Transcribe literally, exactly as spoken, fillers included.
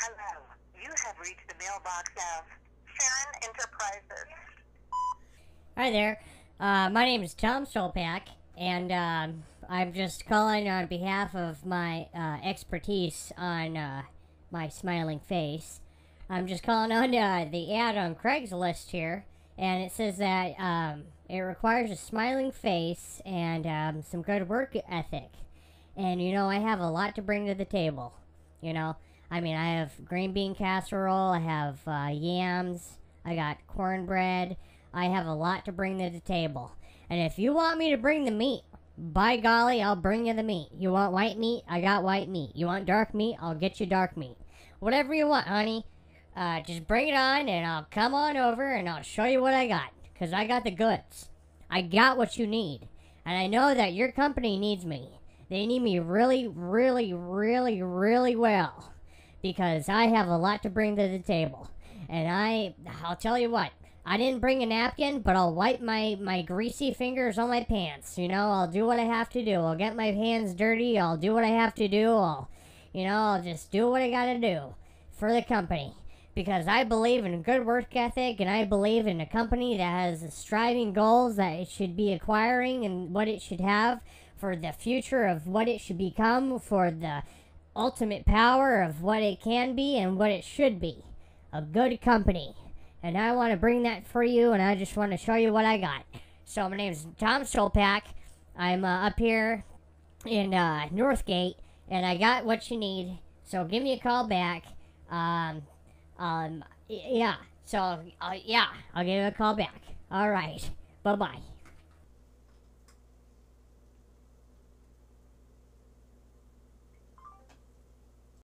Hello. You have reached the mailbox of Sharon Enterprises. Hi there. Uh, my name is Tom Stolpak, and um, I'm just calling on behalf of my uh, expertise on uh, my smiling face. I'm just calling on uh, the ad on Craigslist here, and it says that um, it requires a smiling face and um, some good work ethic. And, you know, I have a lot to bring to the table, you know. I mean, I have green bean casserole, I have uh, yams, I got cornbread. I have a lot to bring to the table. And if you want me to bring the meat, by golly, I'll bring you the meat. You want white meat? I got white meat. You want dark meat? I'll get you dark meat. Whatever you want, honey. Uh, just bring it on, and I'll come on over, and I'll show you what I got. Because I got the goods. I got what you need. And I know that your company needs me. They need me really, really, really, really well. Because I have a lot to bring to the table. And I, I'll tell you what. I didn't bring a napkin, but I'll wipe my, my greasy fingers on my pants. You know, I'll do what I have to do. I'll get my hands dirty. I'll do what I have to do. I'll, you know, I'll just do what I gotta do for the company. Because I believe in good work ethic, and I believe in a company that has striving goals that it should be acquiring and what it should have for the future of what it should become, for the ultimate power of what it can be and what it should be. A good company. And I want to bring that for you, and I just want to show you what I got. So my name is Tom Stolpak. I'm uh, up here in uh, Northgate, and I got what you need. So give me a call back. Um, um, yeah. So uh, yeah, I'll give you a call back. All right. Bye bye.